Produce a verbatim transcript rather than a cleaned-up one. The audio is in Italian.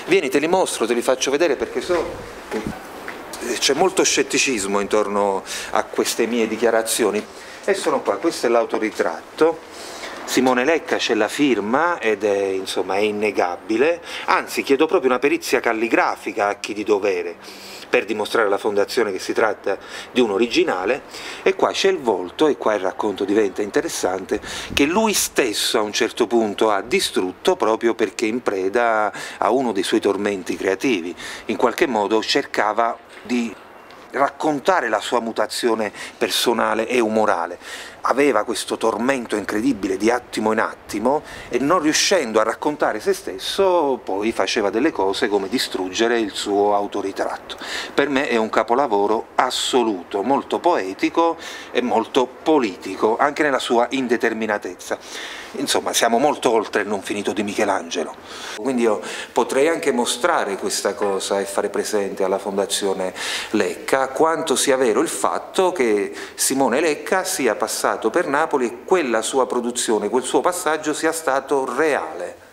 Vieni, te li mostro, te li faccio vedere perché so c'è molto scetticismo intorno a queste mie dichiarazioni. E sono qua, questo è l'autoritratto. Simone Lecca c'è la firma ed è, insomma, è innegabile, anzi chiedo proprio una perizia calligrafica a chi di dovere per dimostrare alla Fondazione che si tratta di un originale, e qua c'è il volto e qua il racconto diventa interessante, che lui stesso a un certo punto ha distrutto proprio perché in preda a uno dei suoi tormenti creativi, in qualche modo cercava di raccontare la sua mutazione personale e umorale. Aveva questo tormento incredibile di attimo in attimo e non riuscendo a raccontare se stesso poi faceva delle cose come distruggere il suo autoritratto. Per me è un capolavoro assoluto, molto poetico e molto politico, anche nella sua indeterminatezza. Insomma, siamo molto oltre il non finito di Michelangelo. Quindi io potrei anche mostrare questa cosa e fare presente alla Fondazione Lecca quanto sia vero il fatto che Simone Lecca sia passato per Napoli e quella sua produzione, quel suo passaggio sia stato reale.